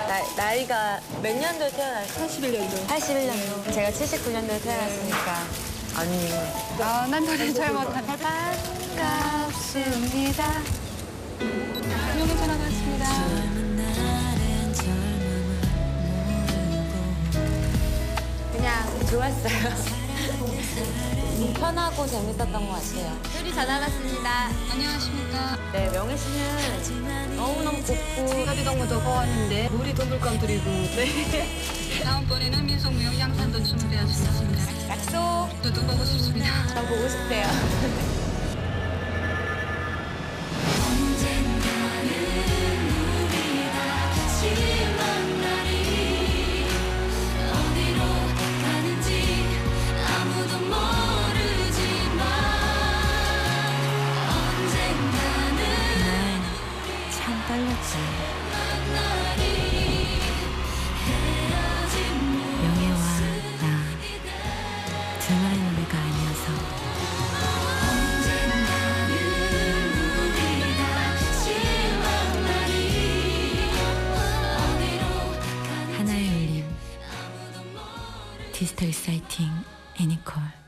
나이가 몇 년도에 태어났어요? 81년도. 81년도. 제가 79년도에 태어났으니까. 아니. 난 노래 잘 못하네. 반갑습니다. 안녕히 전화 받았습니다. 그냥 좋았어요. 편하고 재밌었던 것 같아요. 둘이 전화 받습니다. 안녕하십니까. 네, 명희 씨는 너무너무 곱고 어디 너무 더워왔는데 물이 동글감 들이고. 네. 다음번에는 민속무용 양산도 준비할 수 있습니다. 약속. 저도 보고 싶습니다. 더 보고 싶대요. 떨렸지. 명예와 나 둘만의 노래가 아니어서. 하나의 울림. 디지털 사이팅 애니콜.